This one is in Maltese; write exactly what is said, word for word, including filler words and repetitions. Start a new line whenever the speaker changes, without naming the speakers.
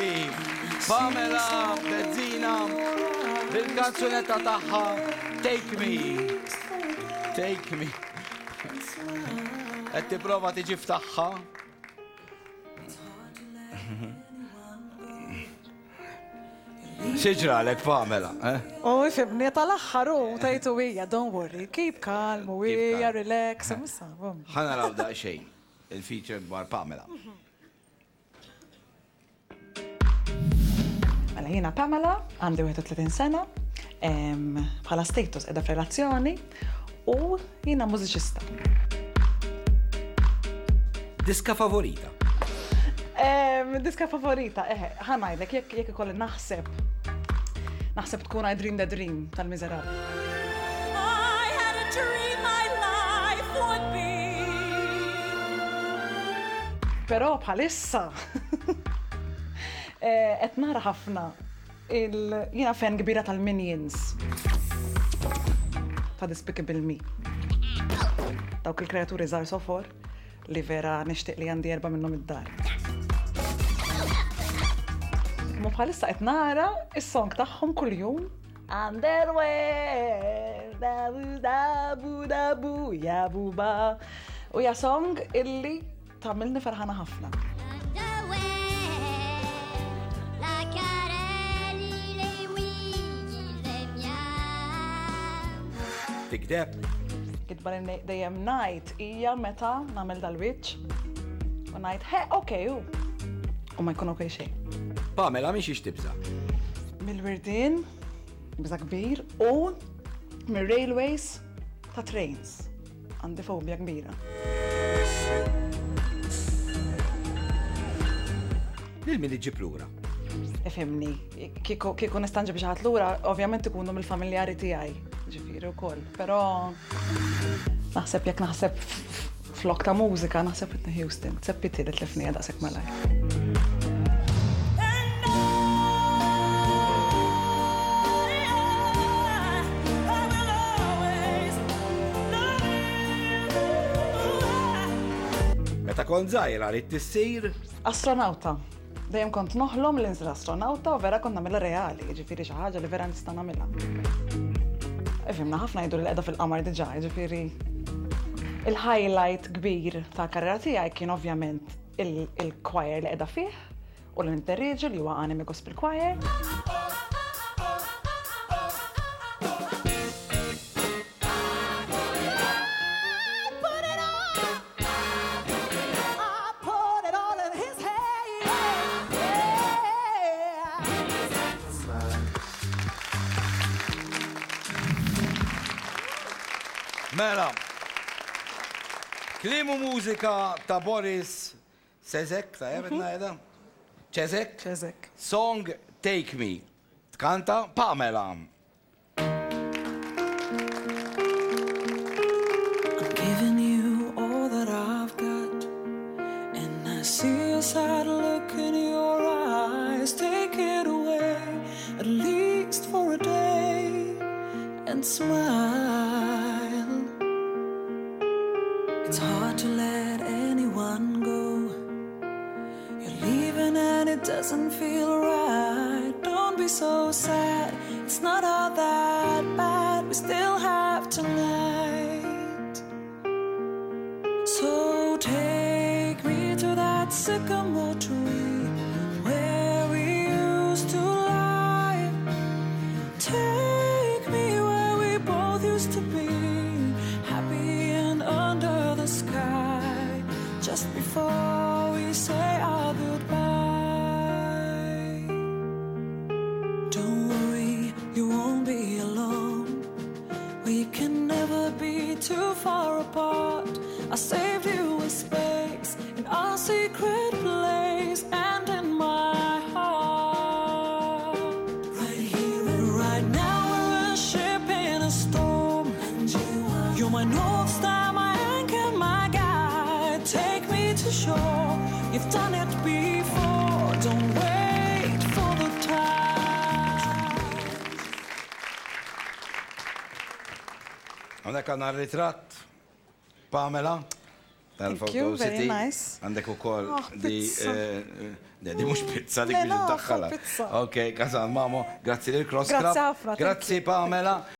me. Pamela Bezzina bil-kanzunetta tagħha Take Me. Take Me. Qed tipprova tiġi ftaħħa. Xieġralek, Pamela, eh?
Oh, ifibni tal-axħaru, tajtu hija, don't worry, keep calm, u hija, relax, missa, bom.
Ħana raw da xejn, il-feature dwar Pamela.
Mela jiena Pamela, għandi wieħed u tletin sena, bħala status edha f'relazzjoni u jiena mużiċista.
Diska favorita?
Diska favorita, eħe, ħanajdlek, jekk ikolli naħseb. Naħseb tkun I Dream the Dream tal-Miserabli.
I had a dream my life would be.
Però bħalissa qed nara ħafna jiena fan kbira tal-Minions. Ta' Despicable Me. Dawk il-kreaturi żgħar sofor li vera nixtieq li għandi erba' minnhom id-dar. Mu bħalissa qed nara is-song tagħhom kuljum. Underwear, dabu dabu dabu, ya buba. U hija song illi tagħmilni ferħana ħafna.
Tikdeb?
Kitbar dejjem ngħid hija meta nagħmel dal-wiċċ u ngħid he okej hu. U ma jkun okej xejn.
Pamela miex ixtibsa?
Mill-wirdin, biża kbir, u mir-railways ta' trains. Għandi fobja kbira.
Lil min iġġib lura?
Ifhimni, kieku nistanġi biex ħadd lura, ovvjament ikunu mill-familjari tiegħi, ġifieri wkoll. Però naħseb jekk naħseb flok ta' mużika, naħseb Whitney Houston, tseppiti li tlifnija daqshekk malajr.
Meta kont żgħira li tissir?
Astronauta. Dejjem kont noħlom li nsir astronauta u vera kont nagħmilha reali, jiġifieri xi ħaġa li vera nista' nagħmilha. Ifhimna ħafna jgħidu li qiegħda fil-qamar diġà, jiġifieri il-highlight kbir tal-karriera tiegħi kien ovvjament il-choir li qiegħda fih u l-interreġi li huwa Anime Gospel Choir.
Mela, klimu mużika ta' Boris Cezek, ta' jebet najda? Cezek?
Cezek.
Song Take Me. Tkanta Pamela.
I'm giving you all that I've got, and I see a sad look in your eyes. Take it away, at least for a day, and smile. It's hard to let anyone go. You're leaving and it doesn't feel right. Don't be so sad, it's not all that bad. We still have tonight. So take me to that sycamore tree where we used to lie. Take me where we both used to be, happy and under the sky, just before we say our goodbye. Don't worry, you won't be alone. We can never be too far apart. I saved you a space in our secret place and in my heart. Right here and right now, we're a ship in a storm. And you are, you're my North Star, my anchor, my guide. Take me to shore, you've done it before. Don't wait for the tide.
Għandek għanna ritratt, Pamela?
Thank you,
tal-Photo
very
City.
nice.
Għandek ukoll
Ah,
di
pizza.
eh, eh, di mhux pizza dik
Le,
biex
nafa,
iddaħħalha.
pizza.
Ok, Kazan Mamo, grazzi lil Cross
Grazzi
Club.
ħafna, thank
Grazzi Pamela.